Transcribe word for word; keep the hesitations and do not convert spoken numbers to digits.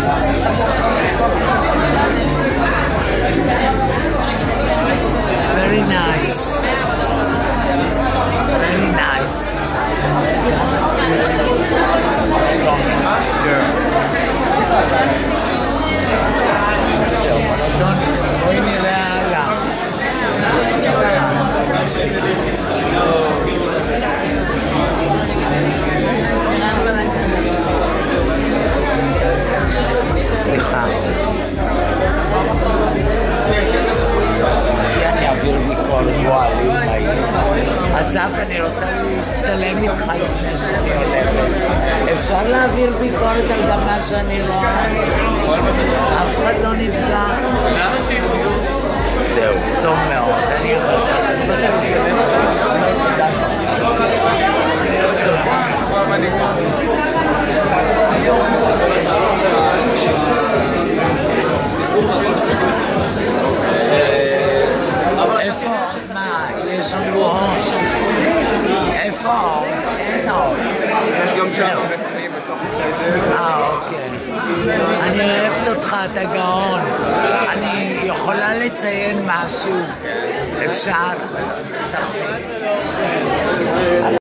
Very nice. Very nice. Don't boi נראה הלאה. סליחה. כי אני אעביר ביקורת וואלי מהיר. אסף, אני רוצה להצטלם איתך לפני שאני הולכת. אפשר להעביר ביקורת על במה שאני רואה? אף אחד לא נפגע. למה שיפגעו? זהו, טוב מאוד. אני איפה? מה? יש לנו אור? איפה אור? אין אור. יש גם שם בפנים, בתוך החדר. אה, אוקיי. אני אוהבת אותך, אתה גאון. אני יכולה לציין משהו? אפשר? תחזיר.